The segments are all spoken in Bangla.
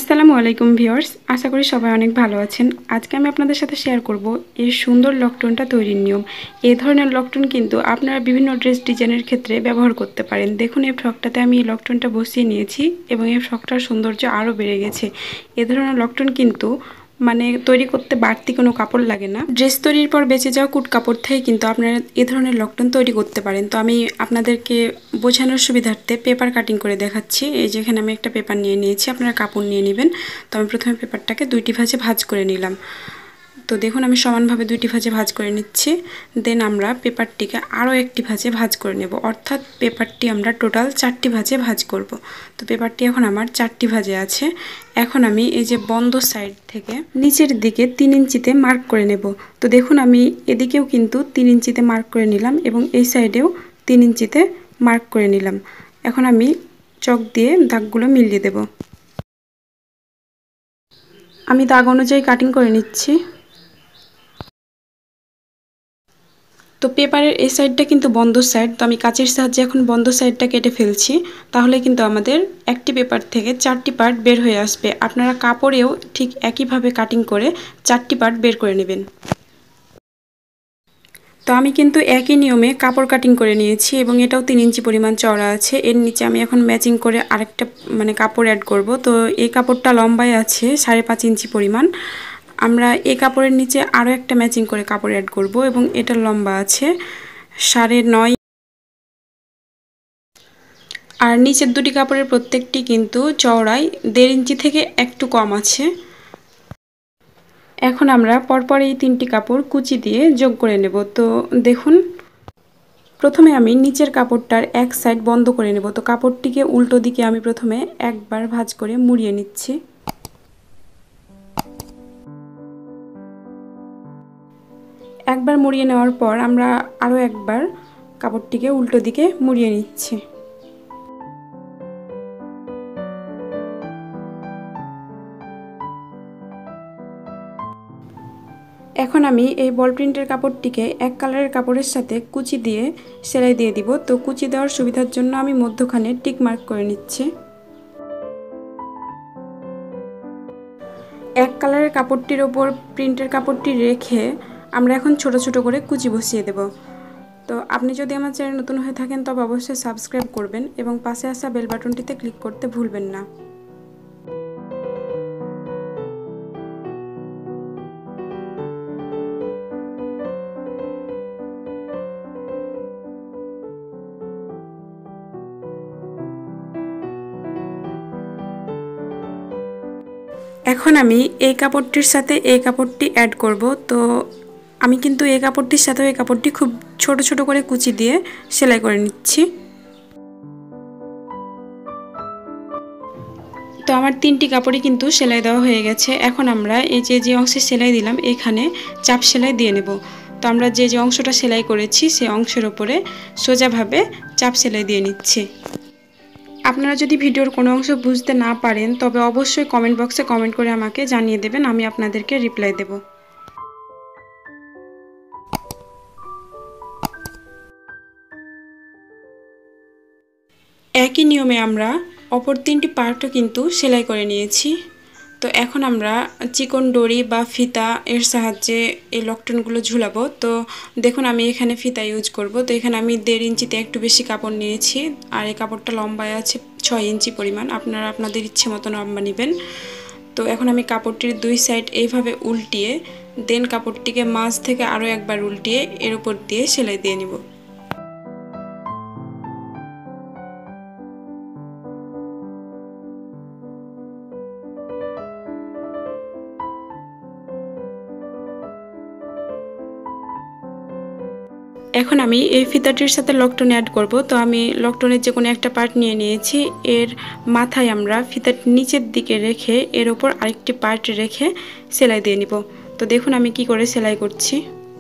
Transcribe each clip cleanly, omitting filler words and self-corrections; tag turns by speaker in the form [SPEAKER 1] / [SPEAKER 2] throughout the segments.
[SPEAKER 1] আসসালামু আলাইকুম ভিউয়ার্স, আশা করি সবাই অনেক ভালো আছেন। আজকে আমি আপনাদের সাথে শেয়ার করব এই সুন্দর লকটনটা তৈরির নিয়ম। এই ধরনের লকটন কিন্তু আপনারা বিভিন্ন ড্রেস ডিজাইনের ক্ষেত্রে ব্যবহার করতে পারেন। দেখুন এই ফ্রকটাতে আমি এই লকটনটা বসিয়ে নিয়েছি এবং এই ফ্রকটার সৌন্দর্য আরও বেড়ে গেছে। এ ধরনের লকটন কিন্তু তৈরি করতে বাড়তি কোনো কাপড় লাগে না। ড্রেস তৈরির পর বেঁচে যাওয়া কুট কাপড় থেকে কিন্তু আপনারা এ ধরনের লকটন তৈরি করতে পারেন। তো আমি আপনাদেরকে বোঝানোর সুবিধার্থে পেপার কাটিং করে দেখাচ্ছি। এই যেখানে আমি একটা পেপার নিয়ে নিয়েছি, আপনারা কাপড় নিয়ে নেবেন। তো আমি প্রথমে পেপারটাকে দুইটি ভাঁজে ভাঁজ করে নিলাম। তো দেখুন আমি সমানভাবে দুইটি ভাঁজে ভাঁজ করে নিচ্ছি। দেন আমরা পেপারটিকে আরও একটি ভাঁজে ভাঁজ করে নেব, অর্থাৎ পেপারটি আমরা টোটাল 4টি ভাঁজে ভাঁজ করব। তো পেপারটি এখন আমার 4টি ভাঁজে আছে। এখন আমি এই যে বন্ধ সাইড থেকে নিচের দিকে 3 ইঞ্চিতে মার্ক করে নেব। তো দেখুন আমি এদিকেও কিন্তু 3 ইঞ্চিতে মার্ক করে নিলাম এবং এই সাইডেও 3 ইঞ্চিতে মার্ক করে নিলাম। এখন আমি চক দিয়ে দাগগুলো মিলিয়ে দেব। আমি দাগ অনুযায়ী কাটিং করে নিচ্ছি। তো পেপারের এই সাইডটা কিন্তু বন্ধ সাইড, তো আমি কাঁচের সাহায্যে এখন বন্ধ সাইডটা কেটে ফেলছি। তাহলে কিন্তু আমাদের একটি পেপার থেকে 4টি পার্ট বের হয়ে আসবে। আপনারা কাপড়েও ঠিক একইভাবে কাটিং করে 4টি পার্ট বের করে নেবেন। তো আমি কিন্তু একই নিয়মে কাপড় কাটিং করে নিয়েছি এবং এটাও 3 ইঞ্চি পরিমাণ চওড়া আছে। এর নিচে আমি এখন ম্যাচিং করে আরেকটা কাপড় অ্যাড করব। তো এই কাপড়টা লম্বায় আছে 5.5 ইঞ্চি পরিমাণ। আমরা এই কাপড়ের নিচে আরও একটা ম্যাচিং করে কাপড় অ্যাড করব এবং এটার লম্বা আছে 9.5। আর নিচের দুটি কাপড়ের প্রত্যেকটি কিন্তু চওড়ায় 1.5 ইঞ্চি থেকে একটু কম আছে। এখন আমরা পরপর এই 3টি কাপড় কুচি দিয়ে যোগ করে নেব। তো দেখুন প্রথমে আমি নিচের কাপড়টার এক সাইড বন্ধ করে নেব। তো কাপড়টিকে উল্টো দিকে আমি প্রথমে একবার ভাঁজ করে মুড়িয়ে নিচ্ছি। একবার মুড়িয়ে নেওয়ার পর আমরা আরও একবার কাপড়টিকে উল্টো দিকে মুড়িয়ে নিচ্ছি। এখন আমি এই বল প্রিন্টের কাপড়টিকে এক কালারের কাপড়ের সাথে কুচি দিয়ে সেলাই দিয়ে দিব। তো কুচি দেওয়ার সুবিধার জন্য আমি মধ্যখানে টিক মার্ক করে নিচ্ছি। এক কালারের কাপড়টির ওপর প্রিন্টের কাপড়টি রেখে আমরা এখন ছোট ছোট করে কুচি বসিয়ে দেব। তো আপনি যদি আমার চ্যানেল নতুন হয়ে থাকেন তবে অবশ্যই সাবস্ক্রাইব করবেন এবং পাশে আসা বেল বাটনটিতে ক্লিক করতে ভুলবেন না। এখন আমি এই কাপড়টির সাথে এই কাপড়টি অ্যাড করব। তো আমি কিন্তু এই কাপড়টির সাথে এই কাপড়টি খুব ছোট ছোট করে কুচি দিয়ে সেলাই করে নিচ্ছি। তো আমার 3টি কাপড়ই কিন্তু সেলাই দেওয়া হয়ে গেছে। এখন আমরা এই যে অংশে সেলাই দিলাম এখানে চাপ সেলাই দিয়ে নেব। তো আমরা যে অংশটা সেলাই করেছি সেই অংশের ওপরে সোজাভাবে চাপ সেলাই দিয়ে নিচ্ছি। আপনারা যদি ভিডিওর কোনো অংশ বুঝতে না পারেন তবে অবশ্যই কমেন্ট বক্সে কমেন্ট করে আমাকে জানিয়ে দেবেন, আমি আপনাদেরকে রিপ্লাই দেব। একই নিয়মে আমরা অপর 3টি পার্টও কিন্তু সেলাই করে নিয়েছি। তো এখন আমরা চিকন দড়ি বা ফিতা এর সাহায্যে এই লকটনগুলো ঝুলাবো। তো দেখুন আমি এখানে ফিতা ইউজ করব। তো এখানে আমি 1.5 ইঞ্চিতে একটু বেশি কাপড় নিয়েছি আর এই কাপড়টা লম্বায় আছে 6 ইঞ্চি পরিমাণ। আপনারা আপনাদের ইচ্ছে মতো লম্বা নেবেন। তো এখন আমি কাপড়টির 2 সাইড এইভাবে উল্টিয়ে দেন কাপড়টিকে মাঝ থেকে আরও একবার উল্টিয়ে এর উপর দিয়ে সেলাই দিয়ে নিব। এখন আমি এই ফিতাটির সাথে লকটন অ্যাড করব। তো আমি লকটনের যে কোনো একটা পার্ট নিয়ে নিয়েছি, এর মাথায় আমরা ফিতাটি নিচের দিকে রেখে এর উপর আরেকটি পার্ট রেখে সেলাই দিয়ে নিব। তো দেখুন আমি কি করে সেলাই করছি।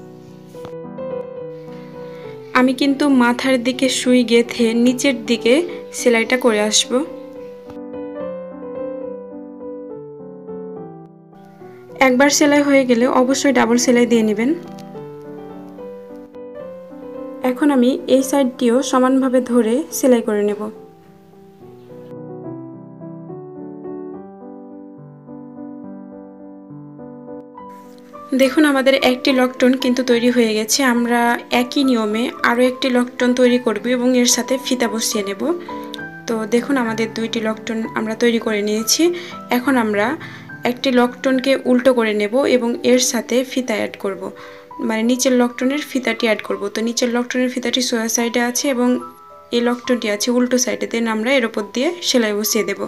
[SPEAKER 1] আমি কিন্তু মাথার দিকে সুই গেঁথে নিচের দিকে সেলাইটা করে আসব। একবার সেলাই হয়ে গেলে অবশ্যই ডাবল সেলাই দিয়ে নেবেন। এখন আমি এই সাইডটিও সমানভাবে ধরে সেলাই করে নেব। দেখুন আমাদের একটি লকটন কিন্তু তৈরি হয়ে গেছে। আমরা একই নিয়মে আরও একটি লকটন তৈরি করব এবং এর সাথে ফিতা বসিয়ে নেব। তো দেখুন আমাদের দুইটি লকটন আমরা তৈরি করে নিয়েছি। এখন আমরা একটি লকটনকে উল্টো করে নেব এবং এর সাথে ফিতা অ্যাড করব, মানে নিচের লকটনের ফিতাটি অ্যাড করব। তো নিচের লকটনের ফিতাটি সোজা সাইডে আছে এবং এই লকটনটি আছে উল্টো সাইডে। দেন আমরা এর উপর দিয়ে সেলাই বসিয়ে দেব।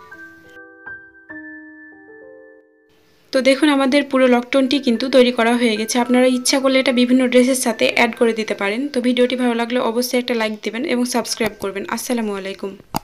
[SPEAKER 1] তো দেখুন আমাদের পুরো লকটনটি কিন্তু তৈরি করা হয়ে গেছে। আপনারা ইচ্ছা করলে এটা বিভিন্ন ড্রেসের সাথে অ্যাড করে দিতে পারেন। তো ভিডিওটি ভালো লাগলে অবশ্যই একটা লাইক দিবেন এবং সাবস্ক্রাইব করবেন। আসসালামু আলাইকুম।